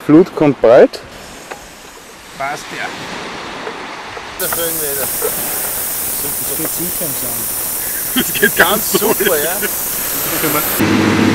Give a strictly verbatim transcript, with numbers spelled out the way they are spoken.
Flut kommt bald. Passt ja. Der Föhnwetter. Das geht sicher am Sand. Das geht ganz super, ja.